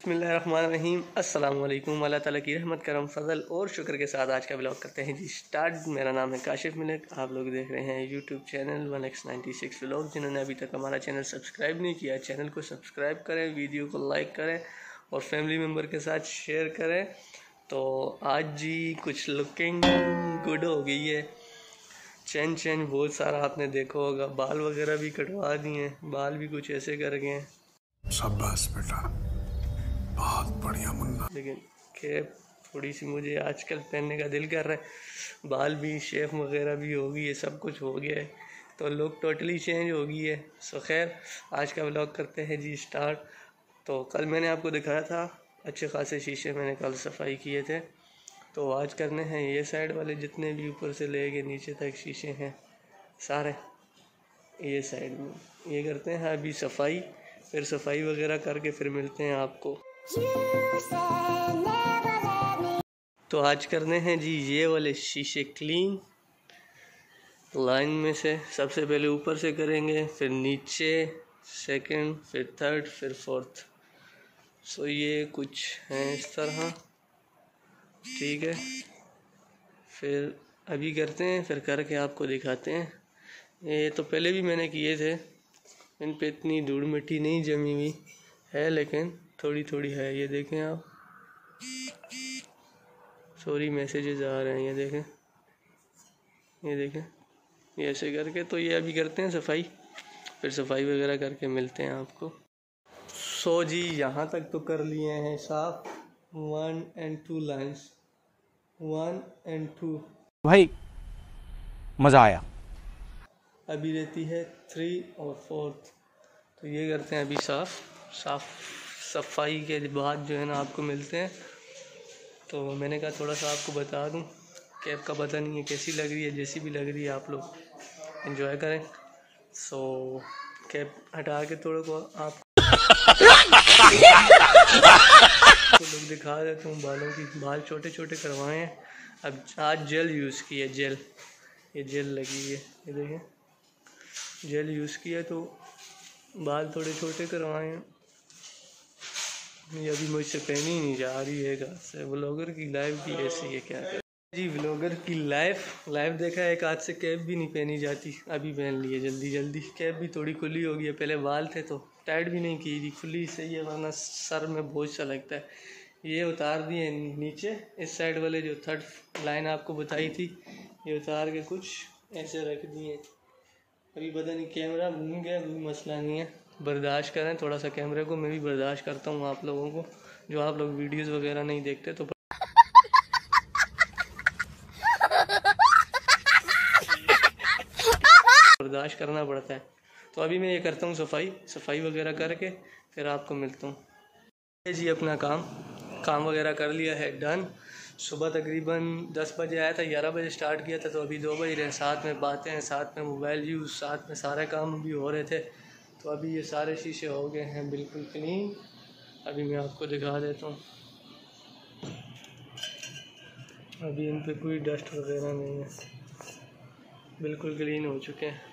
बिस्मिल्लाहिर्रहमानिर्रहीम। अस्सलाम वालेकुम। अल्लाह ताला की रहमत करम फजल और शुक्र के साथ आज का ब्लॉग करते हैं जी स्टार्ट। मेरा नाम है काशिफ मलिक। आप लोग देख रहे हैं यूट्यूब चैनल 1x96 व्लॉग। जिन्होंने अभी तक हमारा चैनल सब्सक्राइब नहीं किया, चैनल को सब्सक्राइब करें, वीडियो को लाइक करें और फैमिली मेम्बर के साथ शेयर करें। तो आज जी कुछ लुकिंग गुड हो गई है। चेंज बहुत सारा आपने देखा होगा, बाल वगैरह भी कटवा दिए हैं, बाल भी कुछ ऐसे कर गए हैं। शाबाश बेटा, बहुत बढ़िया मुन्ना। लेकिन कैप थोड़ी सी मुझे आजकल पहनने का दिल कर रहा है। बाल भी शेव वगैरह भी हो गई है, सब कुछ हो गया है, तो लुक टोटली चेंज हो गई है। सो खैर आज का व्लॉग करते हैं जी स्टार्ट। तो कल मैंने आपको दिखाया था अच्छे खासे शीशे मैंने कल सफाई किए थे, तो आज करने हैं ये साइड वाले जितने भी ऊपर से ले के नीचे तक शीशे हैं सारे ये साइड में ये करते हैं अभी सफाई। फिर सफाई वगैरह करके फिर मिलते हैं आपको। तो आज करने हैं जी ये वाले शीशे क्लीन लाइन में से। सबसे पहले ऊपर से करेंगे, फिर नीचे, सेकंड, फिर थर्ड, फिर फोर्थ। सो ये कुछ हैं इस तरह, ठीक है। फिर अभी करते हैं, फिर करके आपको दिखाते हैं। ये तो पहले भी मैंने किए थे, इन पे इतनी धूल मिट्टी नहीं जमी हुई है, लेकिन थोड़ी थोड़ी है। ये देखें आप, सॉरी मैसेजेस आ रहे हैं, ये देखें, ये देखें, ये ऐसे करके। तो ये अभी करते हैं सफाई, फिर सफाई वगैरह करके मिलते हैं आपको। सो जी यहाँ तक तो कर लिए हैं साफ, 1 और 2 लाइन्स, 1 और 2 भाई मज़ा आया। अभी रहती है 3 और 4। तो ये करते हैं अभी साफ सफाई के बाद जो है ना आपको मिलते हैं। तो मैंने कहा थोड़ा सा आपको बता दूं, कैब का पता नहीं है कैसी लग रही है, जैसी भी लग रही है आप लोग एंजॉय करें। सो कैब हटा के थोड़ा को आप लोग दिखा देता हूँ बालों की। बाल छोटे छोटे करवाए हैं। अब आज जेल यूज़ की है, जेल, ये जेल लगी है, ये देखें, जेल यूज़ किया तो बाल थोड़े छोटे करवाए हैं। ये अभी मुझसे पहनी ही नहीं जा रही है घर से। व्लॉगर की लाइफ भी ऐसी है, क्या करें जी। व्लॉगर की लाइफ देखा है, एक हाथ से कैप भी नहीं पहनी जाती, अभी पहन ली है जल्दी। कैप भी थोड़ी खुली हो गई है, पहले बाल थे तो टाइट भी नहीं की थी, खुली सही है, वरना सर में बोझ सा लगता है। ये उतार दिए नीचे, इस साइड वाले जो थर्ड लाइन आपको बताई थी, ये उतार के कुछ ऐसे रख दिए। अभी पता नहीं कैमरा घूम गया, कोई मसला नहीं है, बर्दाश्त करें थोड़ा सा। कैमरे को मैं भी बर्दाश्त करता हूँ आप लोगों को, जो आप लोग वीडियोस वगैरह नहीं देखते तो बर्दाश्त करना पड़ता है। तो अभी मैं ये करता हूँ सफाई वगैरह करके फिर आपको मिलता हूँ जी। अपना काम वगैरह कर लिया है डन। सुबह तकरीबन 10 बजे आया था, 11 बजे स्टार्ट किया था, तो अभी 2 बज रहे हैं। साथ में बातें हैं, साथ में मोबाइल यूज़, साथ में सारे काम भी हो रहे थे। तो अभी ये सारे शीशे हो गए हैं बिल्कुल क्लीन। अभी मैं आपको दिखा देता हूँ, अभी इन पे कोई डस्ट वगैरह नहीं है, बिल्कुल क्लीन हो चुके हैं।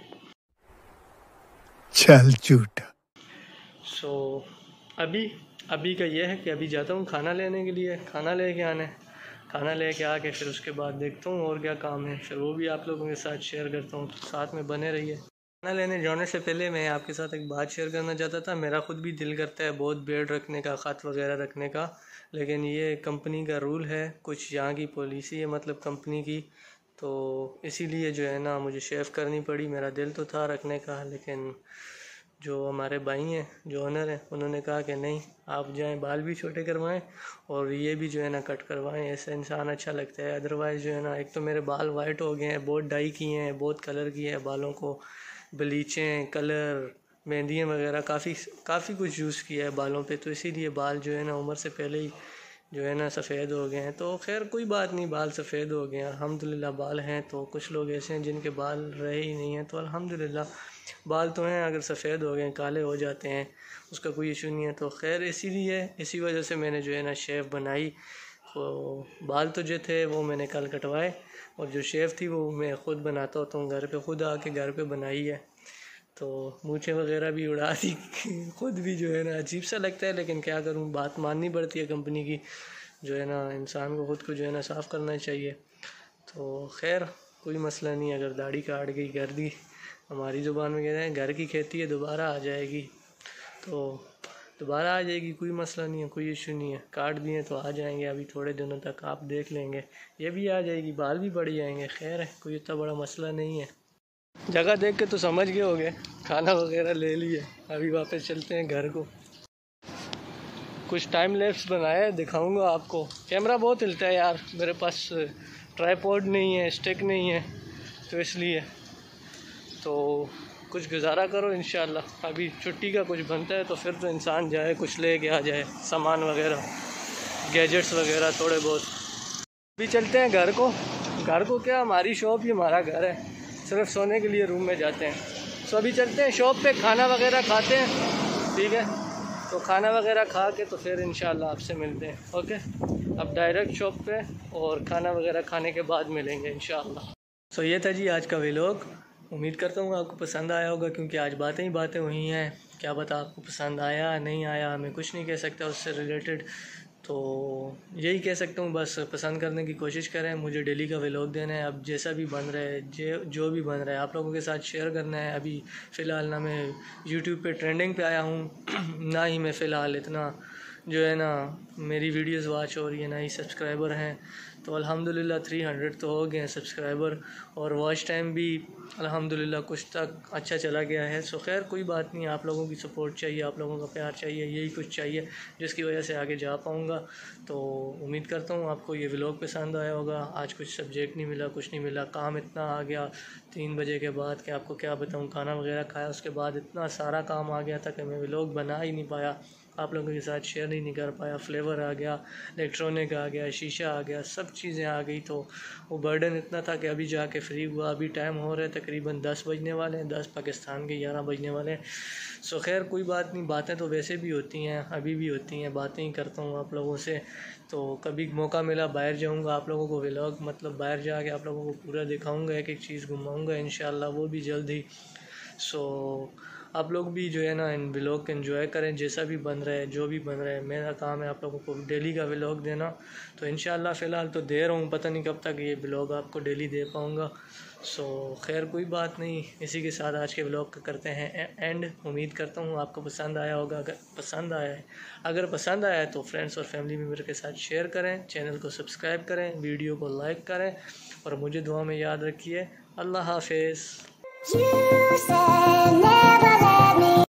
चल झूठा। सो अभी का ये है कि अभी जाता हूँ खाना लेने के लिए, खाना लेके आना है। खाना लेके आके फिर उसके बाद देखता हूँ और क्या काम है, फिर वो भी आप लोगों के साथ शेयर करता हूँ, तो साथ में बने रहिए। खाना लेने जाने से पहले मैं आपके साथ एक बात शेयर करना चाहता था। मेरा ख़ुद भी दिल करता है बहुत बेड रखने का, ख़त वगैरह रखने का, लेकिन ये कंपनी का रूल है, कुछ यहाँ की पॉलिसी है मतलब कंपनी की, तो इसीलिए जो है ना मुझे शेव करनी पड़ी। मेरा दिल तो था रखने का, लेकिन जो हमारे भाई हैं, जो ओनर हैं, उन्होंने कहा कि नहीं, आप जाएं बाल भी छोटे करवाएं और ये भी जो है ना कट करवाएं, ऐसा इंसान अच्छा लगता है। अदरवाइज़ जो है ना, एक तो मेरे बाल वाइट हो गए हैं, बहुत डाई किए हैं, बहुत कलर किए हैं बालों को, ब्लीचें, कलर, मेहंदियाँ वगैरह, काफ़ी कुछ यूज़ किया है बालों पे, तो इसीलिए बाल जो है ना उम्र से पहले ही जो है ना सफ़ेद हो गए हैं। तो खैर कोई बात नहीं, बाल सफ़ेद हो गए हैं, अल्हम्दुलिल्लाह बाल हैं। तो कुछ लोग ऐसे हैं जिनके बाल रहे ही नहीं हैं, तो अल्हम्दुलिल्लाह बाल तो हैं, अगर सफ़ेद हो गए, काले हो जाते हैं, उसका कोई इशू नहीं है। तो खैर इसी वजह से मैंने जो है ना शेव बनाई। तो बाल तो जो थे वो मैंने कल कटवाए, और जो शेव थी वो मैं ख़ुद बनाता होता हूँ घर पे, ख़ुद आके घर पे बनाई है। तो मूछें वगैरह भी उड़ा दी खुद भी जो है ना अजीब सा लगता है, लेकिन क्या करूँ, बात माननी पड़ती है कंपनी की, जो है ना इंसान को खुद को जो है ना साफ़ करना चाहिए। तो खैर कोई मसला नहीं, अगर दाढ़ी काट गई कर दी, हमारी ज़ुबान में कहते हैं घर की खेती है दोबारा आ जाएगी, तो दोबारा आ जाएगी, कोई मसला नहीं है, कोई इशू नहीं है। काट दिए तो आ जाएंगे, अभी थोड़े दिनों तक आप देख लेंगे ये भी आ जाएगी, बाल भी बढ़ जाएंगे। खैर है, कोई इतना बड़ा मसला नहीं है। जगह देख के तो समझ गए होगे, खाना वगैरह ले लिए, अभी वापस चलते हैं घर को। कुछ टाइम लैप्स बनाया है, दिखाऊंगा आपको। कैमरा बहुत हिलता है यार, मेरे पास ट्राइपॉड नहीं है, स्टिक नहीं है, तो इसलिए तो कुछ गुजारा करो इंशाल्लाह। अभी छुट्टी का कुछ बनता है तो फिर तो इंसान जाए, कुछ ले के आ जाए, सामान वगैरह, गैजेट्स वगैरह थोड़े बहुत। अभी चलते हैं घर को। घर को क्या, हमारी शॉप ही हमारा घर है, सिर्फ सोने के लिए रूम में जाते हैं। तो अभी चलते हैं शॉप पे, खाना वगैरह खाते हैं, ठीक है। तो खाना वगैरह खा के तो फिर इंशाल्लाह आपसे मिलते हैं, ओके। अब डायरेक्ट शॉप पे और खाना वगैरह खाने के बाद मिलेंगे इंशाल्लाह। सो ये था जी आज का व्लॉग। उम्मीद करता हूँ आपको पसंद आया होगा, क्योंकि आज बातें ही बातें हुई हैं। क्या पता आपको पसंद आया नहीं आया, मैं कुछ नहीं कह सकता उससे रिलेटेड। तो यही कह सकता हूँ, बस पसंद करने की कोशिश करें। मुझे डेली का व्लॉग देना है, अब जैसा भी बन रहा है, जो भी बन रहा है आप लोगों के साथ शेयर करना है। अभी फ़िलहाल ना मैं यूट्यूब पे ट्रेंडिंग पे आया हूँ ना ही मैं फ़िलहाल इतना जो है ना मेरी वीडियोस वॉच हो रही है, ना ही सब्सक्राइबर हैं। तो अल्हम्दुलिल्लाह 300 तो हो गए हैं सब्सक्राइबर, और वॉच टाइम भी अल्हम्दुलिल्लाह कुछ तक अच्छा चला गया है। सो खैर कोई बात नहीं, आप लोगों की सपोर्ट चाहिए, आप लोगों का प्यार चाहिए, यही कुछ चाहिए जिसकी वजह से आगे जा पाऊँगा। तो उम्मीद करता हूँ आपको ये व्लॉग पसंद आया होगा। आज कुछ सब्जेक्ट नहीं मिला, कुछ नहीं मिला, काम इतना आ गया 3 बजे के बाद कि आपको क्या बताऊँ। खाना वगैरह खाया, उसके बाद इतना सारा काम आ गया था कि मैं व्लॉग बना ही नहीं पाया, आप लोगों के साथ शेयर ही नहीं कर पाया। फ्लेवर आ गया, इलेक्ट्रॉनिक आ गया, शीशा आ गया, सब चीज़ें आ गई, तो वो बर्डन इतना था कि अभी जाके फ्री हुआ। अभी टाइम हो रहा है तकरीबन 10 बजने वाले हैं, 10 पाकिस्तान के 11 बजने वाले हैं। सो खैर कोई बात नहीं, बातें तो वैसे भी होती हैं, अभी भी होती हैं, बातें ही करता हूँ आप लोगों से। तो कभी मौका मिला बाहर जाऊँगा, आप लोगों को व्लॉग मतलब बाहर जाके आप लोगों को पूरा दिखाऊँगा, एक एक चीज़ घुमाऊँगा इंशाल्लाह, वो भी जल्द ही। सो आप लोग भी जो है ना इन व्लॉग को एंजॉय करें, जैसा भी बन रहा है, जो भी बन रहा है। मेरा काम है आप लोगों को डेली का व्लॉग देना, तो इंशाल्लाह फ़िलहाल तो दे रहा हूँ, पता नहीं कब तक ये व्लॉग आपको डेली दे पाऊँगा। सो खैर कोई बात नहीं, इसी के साथ आज के व्लॉग का करते हैं एंड। उम्मीद करता हूँ आपको पसंद आया होगा। अगर पसंद आया है तो फ्रेंड्स और फैमिली मेम्बर के साथ शेयर करें, चैनल को सब्सक्राइब करें, वीडियो को लाइक करें, और मुझे दुआ में याद रखिए। अल्लाह हाफिज़।